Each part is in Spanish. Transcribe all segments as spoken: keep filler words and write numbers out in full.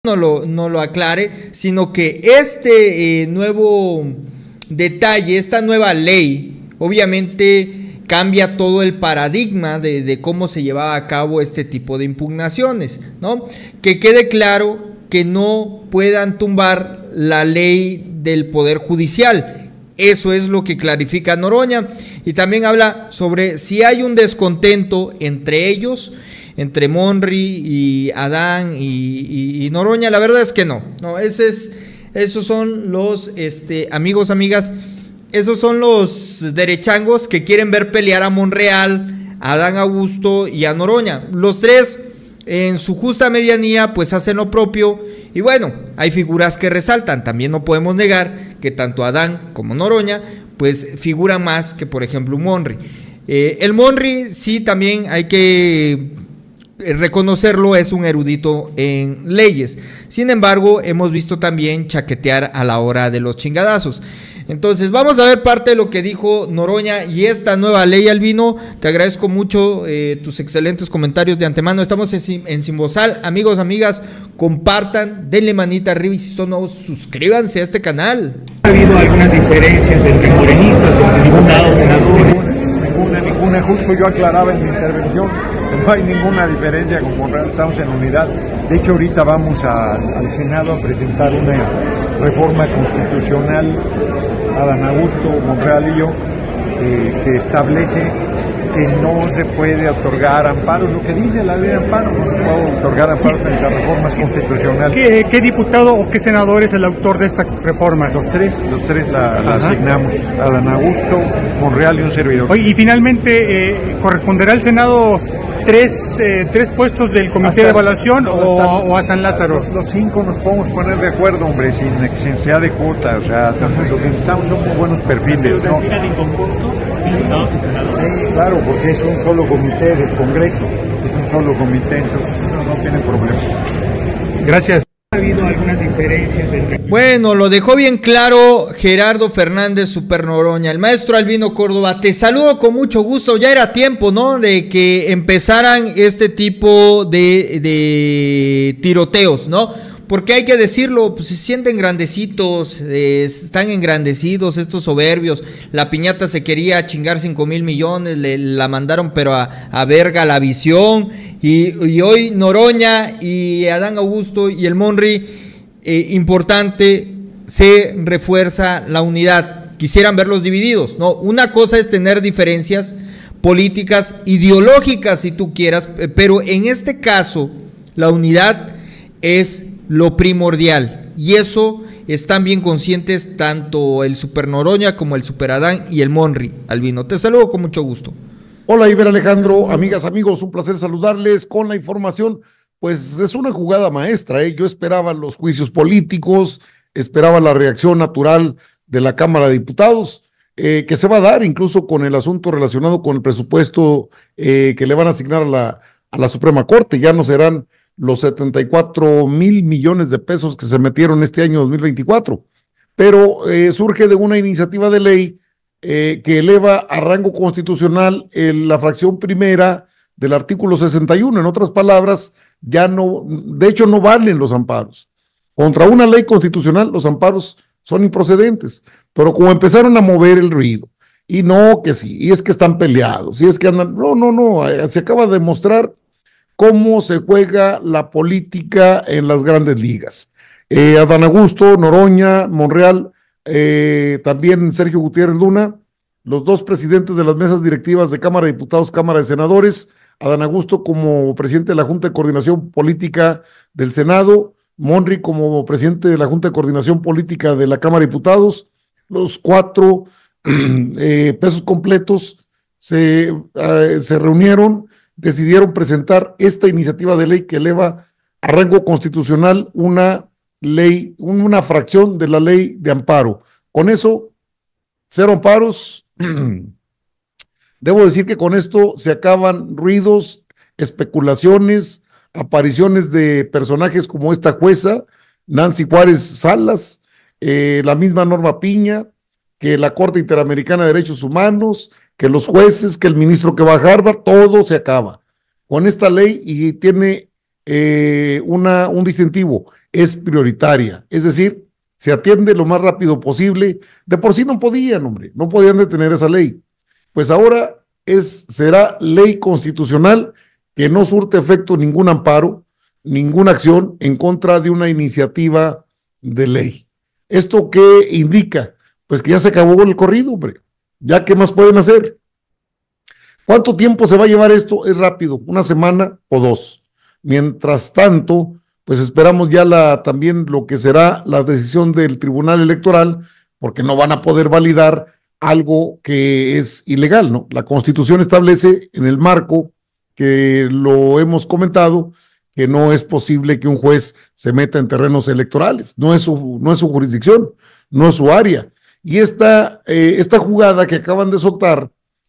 no lo, no lo aclare, sino que este eh, nuevo detalle, esta nueva ley, obviamente cambia todo el paradigma de, de cómo se llevaba a cabo este tipo de impugnaciones, ¿no? Que quede claro que no puedan tumbar la ley del Poder Judicial. Eso es lo que clarifica Noroña, y también habla sobre si hay un descontento entre ellos, entre Monri y Adán y, y, y Noroña. La verdad es que no, no, ese es, esos son los este, amigos, amigas, esos son los derechangos que quieren ver pelear a Monreal, a Adán Augusto y a Noroña. Los tres, en su justa medianía, pues hacen lo propio, y bueno, hay figuras que resaltan. También no podemos negar que tanto Adán como Noroña, pues figuran más que, por ejemplo, Monri. Eh, el Monri sí también hay que reconocerlo, es un erudito en leyes. Sin embargo, hemos visto también chaquetear a la hora de los chingadazos. Entonces, vamos a ver parte de lo que dijo Noroña y esta nueva ley, Albino. Te agradezco mucho eh, tus excelentes comentarios de antemano. Estamos en, en Sin Bozal. Amigos, amigas, compartan, denle manita arriba y si son nuevos, suscríbanse a este canal. Ha habido algunas diferencias entre morenistas, entre diputados, senadores. Ninguna, ninguna. Justo yo aclaraba en mi intervención que no hay ninguna diferencia con Monreal, estamos en unidad. De hecho, ahorita vamos a, al Senado a presentar una reforma constitucional, Adán Augusto, Monreal y yo, eh, que establece que no se puede otorgar amparos. Lo que dice la ley de amparo, no se puede otorgar amparos frente a reformas constitucionales. ¿Qué, ¿Qué diputado o qué senador es el autor de esta reforma? Los tres, los tres la, la asignamos, Adán Augusto, Monreal y un servidor. Oye, y finalmente, eh, ¿corresponderá al Senado tres, eh, tres puestos del comité hasta, de evaluación no, o, hasta, o a San Lázaro? Los, los cinco nos podemos poner de acuerdo, hombre, sin necesidad de cuota. O sea, lo que necesitamos son muy buenos perfiles, ¿no? En conjunto, diputados y senadores. Sí, claro, porque es un solo comité del Congreso, es un solo comité, entonces eso no tiene problema. Gracias. Ha habido algunas diferencias entre... Bueno, lo dejó bien claro Gerardo Fernández Super Noroña. El maestro Albino Córdoba, te saludo con mucho gusto. Ya era tiempo, ¿no?, de que empezaran este tipo de, de tiroteos, ¿no? Porque hay que decirlo, pues se sienten grandecitos, eh, están engrandecidos estos soberbios. La piñata se quería chingar cinco mil millones, le, la mandaron pero a, a verga la visión. Y, y hoy Noroña y Adán Augusto y el Monri, eh, importante, se refuerza la unidad. Quisieran verlos divididos, ¿no? Una cosa es tener diferencias políticas, ideológicas si tú quieras, pero en este caso la unidad es lo primordial, y eso están bien conscientes tanto el Super Noroña como el Super Adán y el Monri. Albino, te saludo con mucho gusto. Hola, Iber Alejandro, amigas, amigos, un placer saludarles con la información. Pues es una jugada maestra, ¿eh? Yo esperaba los juicios políticos, esperaba la reacción natural de la Cámara de Diputados, eh, que se va a dar incluso con el asunto relacionado con el presupuesto eh, que le van a asignar a la, a la Suprema Corte. Ya no serán los setenta y cuatro mil millones de pesos que se metieron este año dos mil veinticuatro, pero eh, surge de una iniciativa de ley eh, que eleva a rango constitucional el, la fracción primera del artículo sesenta y uno. En otras palabras, ya no, de hecho no valen los amparos. Contra una ley constitucional los amparos son improcedentes, pero como empezaron a mover el ruido, y no que sí, y es que están peleados, y es que andan, no, no, no, se acaba de demostrar cómo se juega la política en las grandes ligas. Eh, Adán Augusto, Noroña, Monreal, eh, también Sergio Gutiérrez Luna, los dos presidentes de las mesas directivas de Cámara de Diputados, Cámara de Senadores, Adán Augusto como presidente de la Junta de Coordinación Política del Senado, Monri como presidente de la Junta de Coordinación Política de la Cámara de Diputados, los cuatro eh, pesos completos se, eh, se reunieron, decidieron presentar esta iniciativa de ley que eleva a rango constitucional una ley, una fracción de la ley de amparo. Con eso, cero amparos. Debo decir que con esto se acaban ruidos, especulaciones, apariciones de personajes como esta jueza, Nancy Juárez Salas, eh, la misma Norma Piña, que la Corte Interamericana de Derechos Humanos, que los jueces, que el ministro que va a Harvard, todo se acaba con esta ley y tiene eh, una, un distintivo, es prioritaria, es decir, se atiende lo más rápido posible. De por sí no podían, hombre, no podían detener esa ley. Pues ahora es, será ley constitucional que no surte efecto ningún amparo, ninguna acción en contra de una iniciativa de ley. ¿Esto qué indica? Pues que ya se acabó el corrido, hombre. ¿Ya qué más pueden hacer? ¿Cuánto tiempo se va a llevar esto? Es rápido, una semana o dos. Mientras tanto, pues esperamos ya la, también lo que será la decisión del Tribunal Electoral, porque no van a poder validar algo que es ilegal, ¿no? La Constitución establece en el marco que lo hemos comentado, que no es posible que un juez se meta en terrenos electorales, no es su, no es su jurisdicción, no es su área. Y esta, eh, esta jugada que acaban de soltar,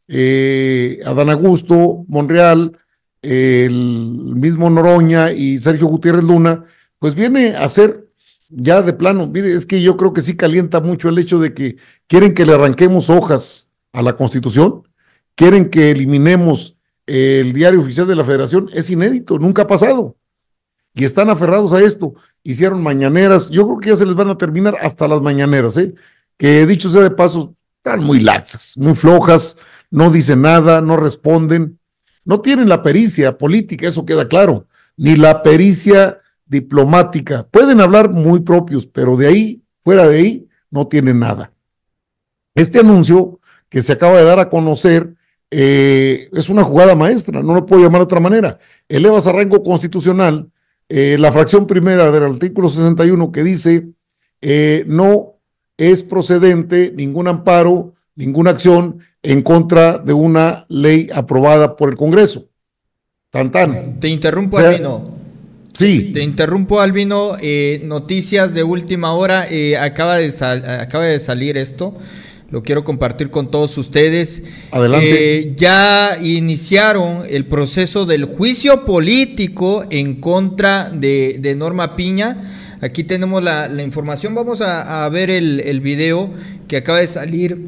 eh, Adán Augusto, Monreal, eh, el mismo Noroña y Sergio Gutiérrez Luna, pues viene a ser ya de plano, mire, es que yo creo que sí calienta mucho el hecho de que quieren que le arranquemos hojas a la Constitución, quieren que eliminemos el diario oficial de la Federación, es inédito, nunca ha pasado, y están aferrados a esto. Hicieron mañaneras, yo creo que ya se les van a terminar hasta las mañaneras, ¿eh? Que dicho sea de paso, están muy laxas, muy flojas, no dicen nada, no responden, no tienen la pericia política, eso queda claro, ni la pericia diplomática, pueden hablar muy propios, pero de ahí, fuera de ahí, no tienen nada. Este anuncio que se acaba de dar a conocer eh, es una jugada maestra, no lo puedo llamar de otra manera, elevas a rango constitucional eh, la fracción primera del artículo sesenta y uno que dice eh, no es procedente ningún amparo, ninguna acción en contra de una ley aprobada por el Congreso. Tan tan. Te interrumpo, o sea, Albino. Sí. Te interrumpo, Albino. Eh, noticias de última hora. Eh, acaba, de sal, acaba de salir esto. Lo quiero compartir con todos ustedes. Adelante. Eh, ya iniciaron el proceso del juicio político en contra de, de Norma Piña. Aquí tenemos la, la información. Vamos a, a ver el, el video que acaba de salir.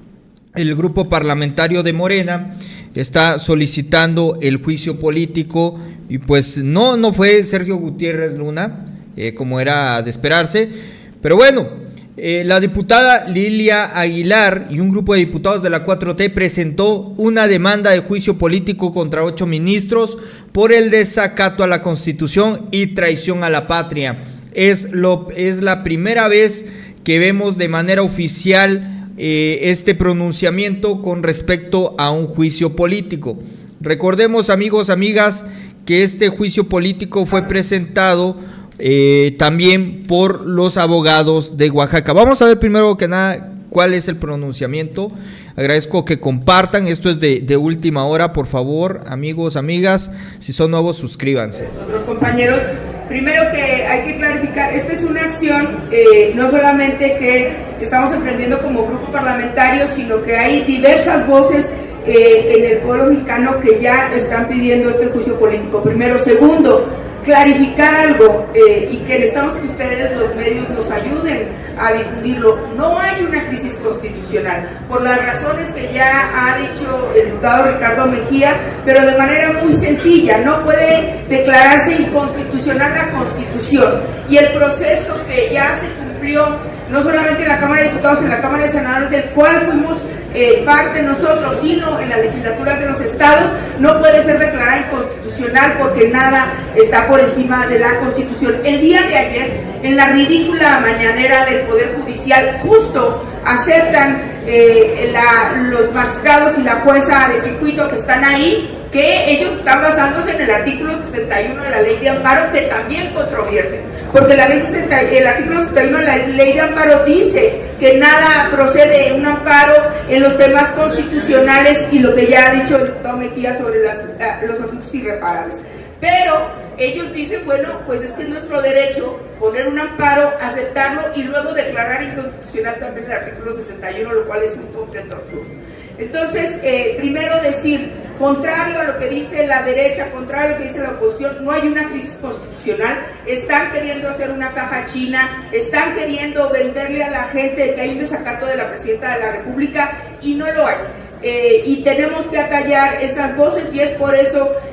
El grupo parlamentario de Morena está solicitando el juicio político y pues no, no fue Sergio Gutiérrez Luna, eh, como era de esperarse, pero bueno, eh, la diputada Lilia Aguilar y un grupo de diputados de la cuatro T presentó una demanda de juicio político contra ocho ministros por el desacato a la Constitución y traición a la patria. Es, lo, es la primera vez que vemos de manera oficial Eh, este pronunciamiento con respecto a un juicio político. Recordemos, amigos, amigas, que este juicio político fue presentado eh, también por los abogados de Oaxaca. Vamos a ver primero que nada cuál es el pronunciamiento. Agradezco que compartan, esto es de, de última hora, por favor, amigos, amigas, si son nuevos, suscríbanse. Otros compañeros, primero que hay que clarificar, esta es una acción eh, no solamente que estamos emprendiendo como grupo parlamentario, sino que hay diversas voces eh, en el pueblo mexicano que ya están pidiendo este juicio político. Primero. Segundo, clarificar algo eh, y que necesitamos que ustedes, los medios, nos ayuden a difundirlo. No hay una crisis constitucional, por las razones que ya ha dicho el diputado Ricardo Mejía, pero de manera muy sencilla. No puede declararse inconstitucional la Constitución, y el proceso que ya se cumplió, no solamente en la Cámara de Diputados, en la Cámara de Senadores, del cual fuimos eh, parte nosotros, sino en las legislaturas de los estados, no puede ser declarada inconstitucional porque nada está por encima de la Constitución. El día de ayer, en la ridícula mañanera del Poder Judicial, justo aceptan eh, la, los magistrados y la jueza de circuito que están ahí, que ellos están basándose en el artículo sesenta y uno de la ley de amparo, que también controvierte, porque la ley sesenta, el artículo sesenta y uno de la ley de amparo dice que nada procede un amparo en los temas constitucionales y lo que ya ha dicho el diputado Mejía sobre las, uh, los asuntos irreparables. Pero ellos dicen, bueno, pues es que es nuestro derecho poner un amparo, aceptarlo y luego declarar inconstitucional también el artículo sesenta y uno, lo cual es un completo absurdo. Entonces, eh, primero decir, contrario a lo que dice la derecha, contrario a lo que dice la oposición, no hay una crisis constitucional. Están queriendo hacer una caja china, están queriendo venderle a la gente que hay un desacato de la presidenta de la República, y no lo hay. Eh, y tenemos que acallar esas voces, y es por eso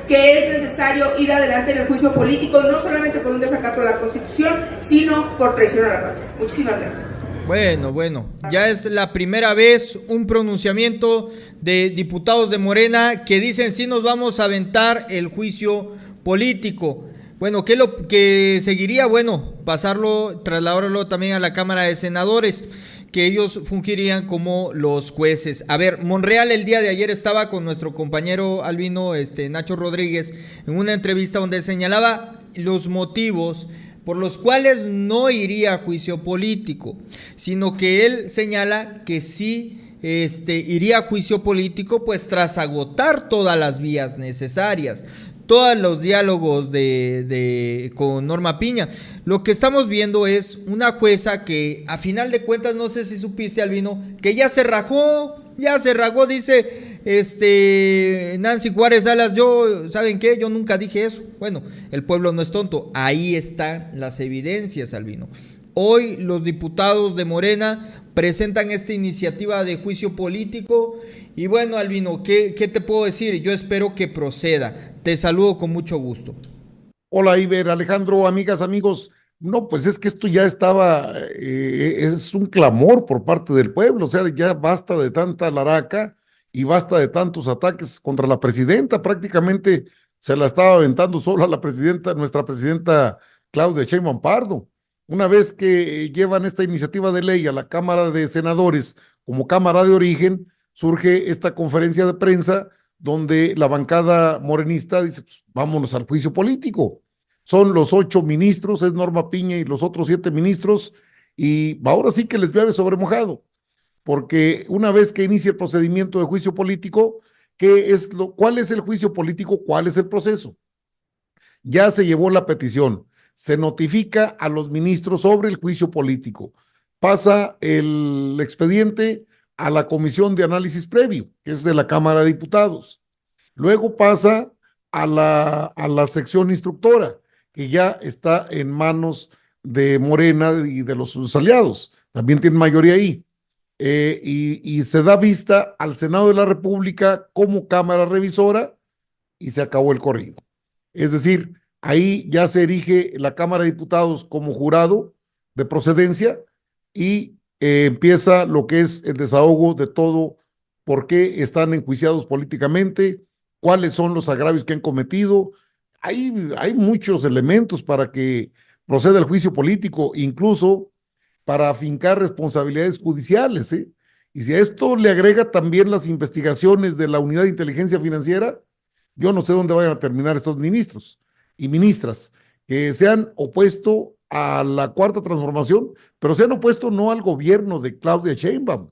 que es necesario ir adelante en el juicio político, no solamente por un desacato a la Constitución, sino por traición a la patria. Muchísimas gracias. Bueno, bueno, ya es la primera vez un pronunciamiento de diputados de Morena que dicen sí nos vamos a aventar el juicio político. Bueno, ¿qué lo que seguiría? Bueno, pasarlo, trasladarlo también a la Cámara de Senadores, que ellos fungirían como los jueces. A ver, Monreal el día de ayer estaba con nuestro compañero albino este, Nacho Rodríguez en una entrevista donde señalaba los motivos por los cuales no iría a juicio político, sino que él señala que sí este, iría a juicio político pues tras agotar todas las vías necesarias, todos los diálogos de, de con Norma Piña. Lo que estamos viendo es una jueza que a final de cuentas, no sé si supiste, Albino, que ya se rajó, ya se rajó, dice este Nancy Juárez Salas, yo, ¿saben qué? Yo nunca dije eso. Bueno, el pueblo no es tonto, ahí están las evidencias, Albino. Hoy los diputados de Morena presentan esta iniciativa de juicio político y bueno, Albino, ¿qué, qué te puedo decir? Yo espero que proceda. Te saludo con mucho gusto. Hola, Iber, Alejandro, amigas, amigos. No, pues es que esto ya estaba, eh, es un clamor por parte del pueblo, o sea, ya basta de tanta laraca y basta de tantos ataques contra la presidenta. Prácticamente se la estaba aventando sola la presidenta, nuestra presidenta Claudia Sheinbaum Pardo. Una vez que llevan esta iniciativa de ley a la Cámara de Senadores como Cámara de Origen, surge esta conferencia de prensa donde la bancada morenista dice, pues, vámonos al juicio político. Son los ocho ministros, es Norma Piña y los otros siete ministros, y ahora sí que les llueve sobre mojado, porque una vez que inicia el procedimiento de juicio político, ¿qué es lo, ¿cuál es el juicio político? ¿Cuál es el proceso? Ya se llevó la petición, se notifica a los ministros sobre el juicio político, pasa el expediente a la Comisión de Análisis Previo, que es de la Cámara de Diputados, luego pasa a la, a la sección instructora, que ya está en manos de Morena y de los sus aliados, también tienen mayoría ahí, eh, y, y se da vista al Senado de la República como Cámara Revisora y se acabó el corrido. Es decir, ahí ya se erige la Cámara de Diputados como jurado de procedencia y eh, empieza lo que es el desahogo de todo, por qué están enjuiciados políticamente, cuáles son los agravios que han cometido. Hay, hay muchos elementos para que proceda el juicio político, incluso para afincar responsabilidades judiciales, ¿eh? Y si a esto le agrega también las investigaciones de la Unidad de Inteligencia Financiera, yo no sé dónde vayan a terminar estos ministros y ministras que se han opuesto a la Cuarta Transformación, pero se han opuesto no al gobierno de Claudia Sheinbaum,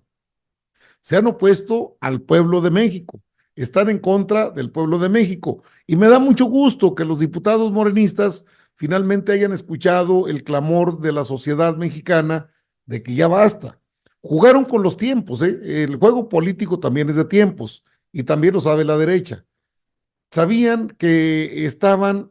se han opuesto al pueblo de México. Están en contra del pueblo de México. Y me da mucho gusto que los diputados morenistas finalmente hayan escuchado el clamor de la sociedad mexicana de que ya basta. Jugaron con los tiempos, ¿eh? El juego político también es de tiempos y también lo sabe la derecha. Sabían que estaban,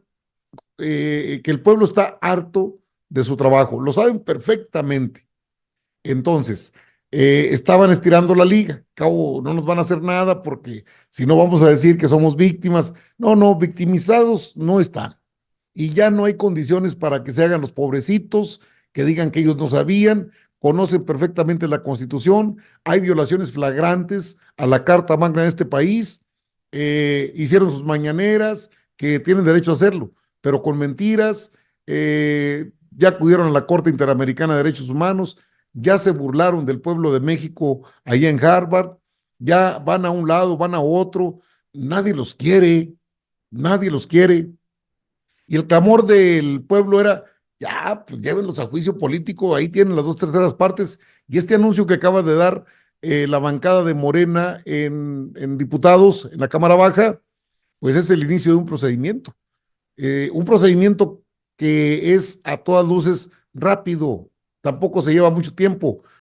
eh, que el pueblo está harto de su trabajo, lo saben perfectamente. Entonces, Eh, estaban estirando la liga, cabo, no nos van a hacer nada porque si no vamos a decir que somos víctimas. No, no, victimizados no están y ya no hay condiciones para que se hagan los pobrecitos, que digan que ellos no sabían, conocen perfectamente la Constitución, hay violaciones flagrantes a la Carta Magna de este país, eh, hicieron sus mañaneras, que tienen derecho a hacerlo, pero con mentiras, eh, ya acudieron a la Corte Interamericana de Derechos Humanos, ya se burlaron del pueblo de México allá en Harvard, ya van a un lado, van a otro, nadie los quiere, nadie los quiere. Y el clamor del pueblo era, ya, pues llévenlos a juicio político, ahí tienen las dos terceras partes, y este anuncio que acaba de dar eh, la bancada de Morena en, en diputados, en la Cámara Baja, pues es el inicio de un procedimiento, eh, un procedimiento que es a todas luces rápido, tampoco se lleva mucho tiempo.